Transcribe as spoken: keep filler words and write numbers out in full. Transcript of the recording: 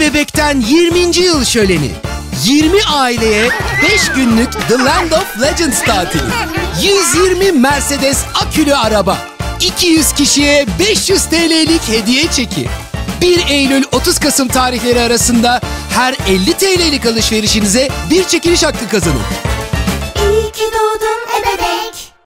İBB'den yirminci yıl şöleni. yirmi aileye beş günlük The Land of Legends tatili. yüz yirmi Mercedes akülü araba. iki yüz kişiye beş yüz T L'lik hediye çeki. bir Eylül otuz Kasım tarihleri arasında her elli T L'lik alışverişinize bir çekiliş hakkı kazanın.